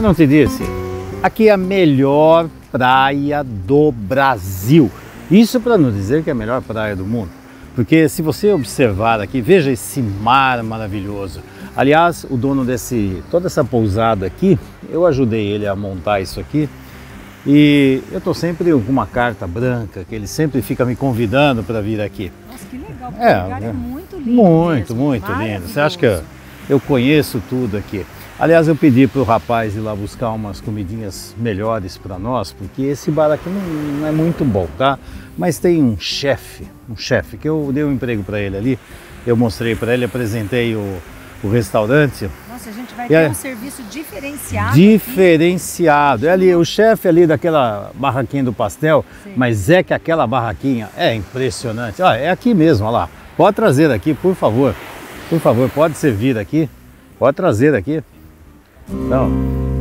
não te disse? Aqui é a melhor praia do Brasil. Isso para não dizer que é a melhor praia do mundo. Porque se você observar aqui, veja esse mar maravilhoso. Aliás, o dono toda essa pousada aqui, eu ajudei ele a montar isso aqui. E eu estou sempre com uma carta branca, que ele sempre fica me convidando para vir aqui. Nossa, que legal, porque o lugar é muito lindo. Muito lindo. Você acha que eu conheço tudo aqui? Aliás, eu pedi para o rapaz ir lá buscar umas comidinhas melhores para nós, porque esse bar aqui não é muito bom, tá? Mas tem um chefe que eu dei um emprego para ele ali, eu mostrei para ele, apresentei o restaurante. Nossa, a gente vai ter um serviço diferenciado. Diferenciado. É ali, o chefe ali daquela barraquinha do pastel, sim. Mas é que aquela barraquinha é impressionante. Ah, é aqui mesmo, olha lá. Pode trazer aqui, por favor. Por favor, pode servir aqui. Pode trazer aqui. Então,